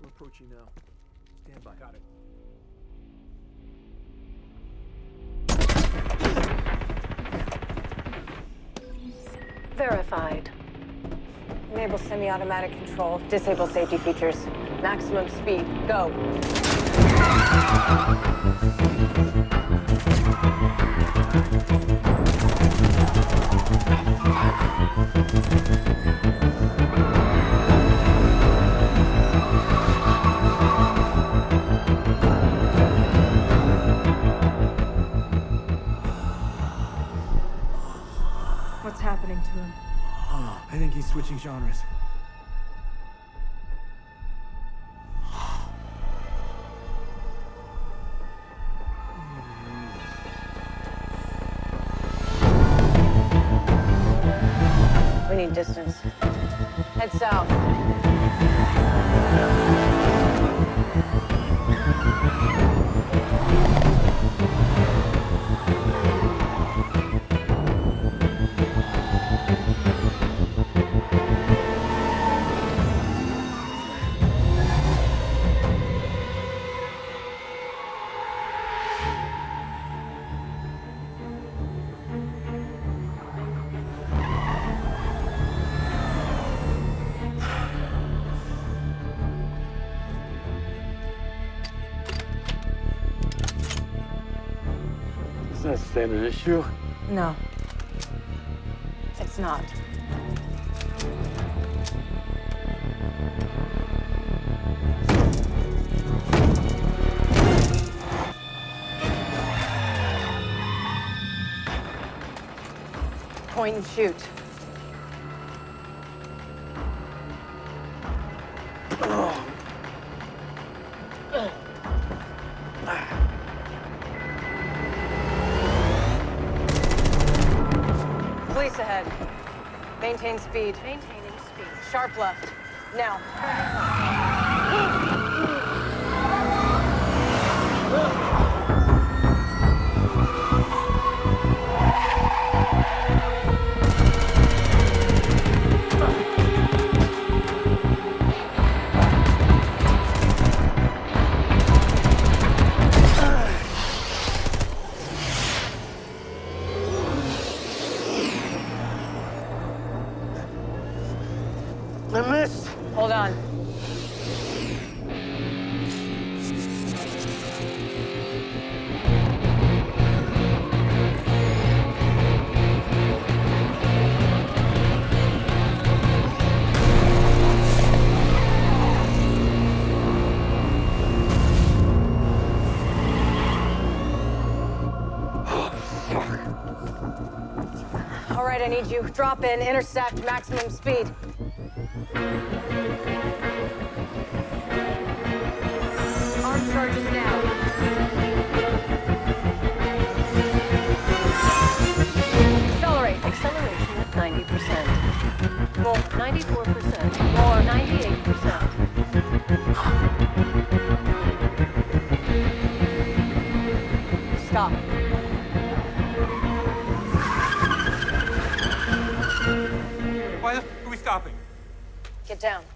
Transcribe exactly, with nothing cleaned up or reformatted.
We're approaching now. Stand by. Got it. Verified. Enable semi-automatic control. Disable safety features. Maximum speed. Go. What's happening to him? I think he's switching genres. We need distance. Head south. Does that stand an issue? No. It's not. Point and shoot. Police ahead. Maintain speed. Maintaining speed. Sharp left. Now. I missed. Hold on. All right, I need you. Drop in, intersect, maximum speed. Arm charges now. Accelerate. Acceleration at ninety percent. More. ninety-four percent. More. ninety-eight percent. Stop. Why the f are we stopping? Get down.